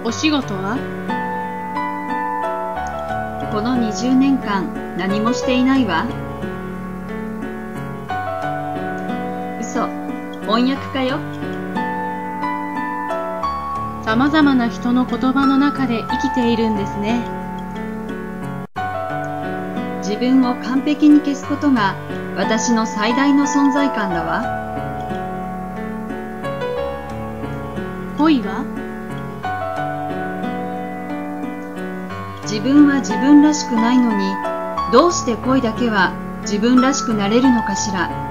お仕事は？ この20年間何もしていないわ。嘘、翻訳家よ。 さまざまな人の言葉の中で生きているんですね。 自分を完璧に消すことが私の最大の存在感だわ。 恋は？ 自分は自分らしくないのに、どうして恋だけは自分らしくなれるのかしら。